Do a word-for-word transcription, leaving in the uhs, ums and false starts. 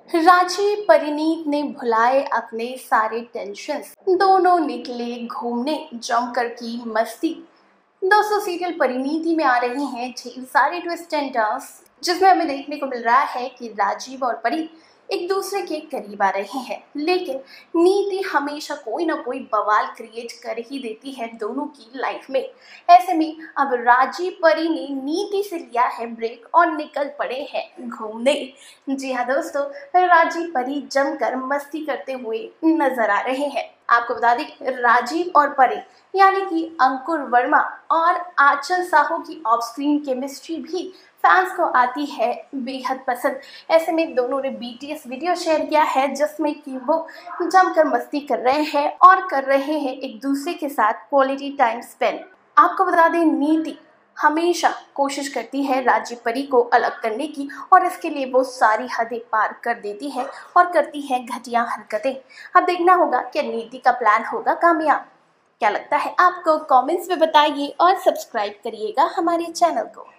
रांची परिणीत ने भुलाए अपने सारे टेंशन्स, दोनों निकले घूमने, जमकर की मस्ती। दोस्तों, सीरियल परिणीति में आ रही हैं ढेर सारे ट्विस्ट एंड टर्न्स, जिसमें हमें देखने को मिल रहा है कि राजीव और परी एक दूसरे के करीब आ रहे हैं, लेकिन नीति हमेशा कोई ना कोई बवाल क्रिएट कर ही देती है दोनों की लाइफ में। ऐसे में अब राजीव परी ने नीति से लिया है ब्रेक और निकल पड़े हैं घूमने। जी हाँ दोस्तों, राजीव परी जमकर मस्ती करते हुए नजर आ रहे हैं। आपको बता दें, राजीव और परी यानी कि अंकुर वर्मा और आंचल साहू की ऑफ स्क्रीन केमिस्ट्री भी फैंस को आती है बेहद पसंद। ऐसे में दोनों ने बीटीएस वीडियो शेयर किया है, जिसमें कि वो जमकर मस्ती कर रहे हैं और कर रहे हैं एक दूसरे के साथ क्वालिटी टाइम स्पेंड। आपको बता दें, नीति हमेशा कोशिश करती है राजीव परी को अलग करने की, और इसके लिए वो सारी हदें पार कर देती है और करती है घटिया हरकतें। अब देखना होगा कि नीति का प्लान होगा कामयाब। क्या लगता है आपको? कमेंट्स में बताइए और सब्सक्राइब करिएगा हमारे चैनल को।